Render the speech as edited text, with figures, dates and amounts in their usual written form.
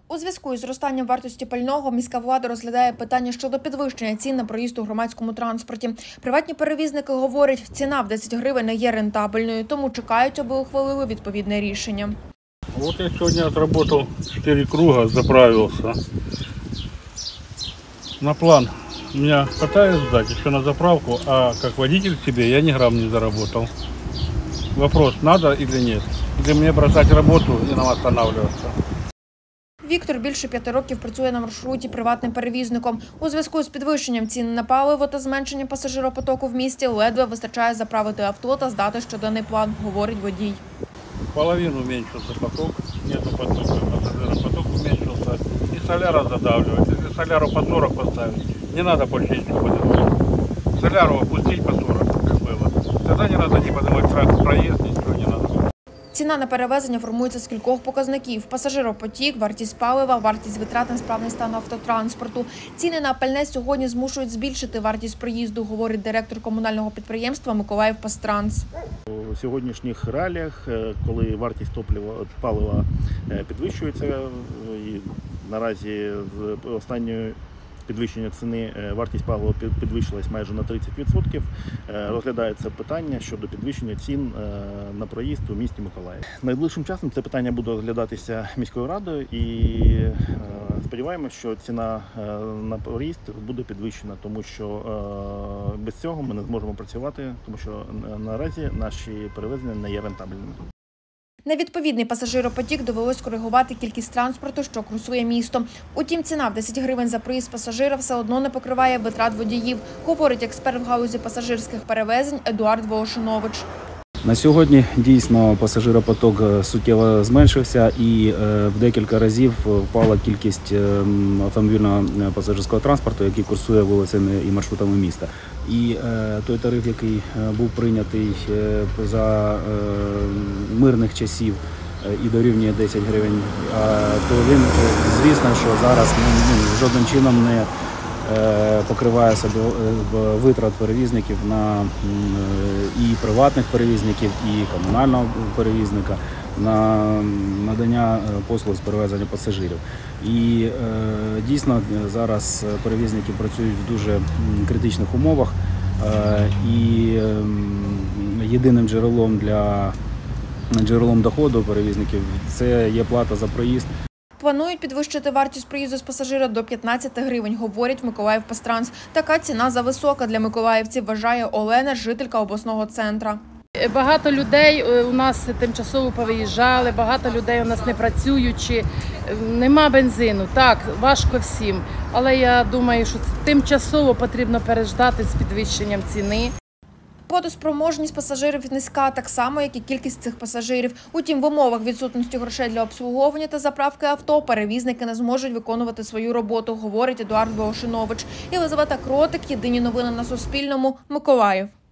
У зв'язку із зростанням вартості пального міська влада розглядає питання щодо підвищення цін на проїзд у громадському транспорті. Приватні перевізники говорять, ціна в 10 гривень не є рентабельною, тому чекають, аби ухвалили відповідне рішення. Вот я сегодня отработал 4 круга, заправился. На план меня хватает сдать еще на заправку, а как водитель себе я ни грамм не заработал. Вопрос, надо или нет? Или мне бросать работу и нам останавливаться? Віктор більше 5 років працює на маршруті приватним перевізником. У зв'язку з підвищенням цін на паливо та зменшенням пасажиропотоку в місті ледве вистачає заправити авто та здати щоденний план, говорить водій. В половину уменьшился поток, нету потока, пассажиропоток уменьшился. И соляра задавливать. Если соляру по 40 поставить, не надо больше ничего делать. Соляру опустить по 40, как было. Тогда не надо не поднимать проезд, ничего не надо. Ціна на перевезення формується з кількох показників – пасажиропотік, вартість палива, вартість витрат на справний стан автотранспорту. Ціни на пальне сьогодні змушують збільшити вартість проїзду, говорить директор комунального підприємства «Миколаївпастранс». У сьогоднішніх реаліях, коли вартість палива підвищується, і наразі з останньою підвищення ціни вартість палива підвищилась майже на 30%, розглядається питання щодо підвищення цін на проїзд у місті Миколаїв. Найближчим часом це питання буде розглядатися міською радою і сподіваємося, що ціна на проїзд буде підвищена, тому що без цього ми не зможемо працювати, тому що наразі наші перевезення не є рентабельними. На відповідний пасажиропотік довелось коригувати кількість транспорту, що курсує місто. Утім, ціна в 10 гривень за проїзд пасажира все одно не покриває витрат водіїв, говорить експерт в галузі пасажирських перевезень Едуард Волошинович. На сьогодні дійсно пасажиропоток суттєво зменшився і в декілька разів впала кількість автомобільного пасажирського транспорту, який курсує вулицями і маршрутами міста. І той тариф, який був прийнятий за мирних часів і дорівнює 10 гривень, то він, звісно, що зараз жодним чином не покриває себе витрат перевізників на і приватних перевізників, і комунального перевізника на надання послуг з перевезення пасажирів. І дійсно зараз перевізники працюють в дуже критичних умовах, і єдиним джерелом доходу перевізників це є плата за проїзд. Планують підвищити вартість проїзду з пасажира до 15 гривень, говорить в «Миколаївпастранс». Така ціна зависока для миколаївців, вважає Олена, жителька обласного центра. Багато людей у нас тимчасово повиїжджали, багато людей у нас не працюючи, нема бензину. Так, важко всім, але я думаю, що тимчасово потрібно переждати з підвищенням ціни. Платоспроможність пасажирів низька, так само, як і кількість цих пасажирів. Утім, в умовах відсутності грошей для обслуговування та заправки авто перевізники не зможуть виконувати свою роботу, говорить Едуард Волошинович. Єлизавета Кротик, єдині новини на Суспільному, Миколаїв.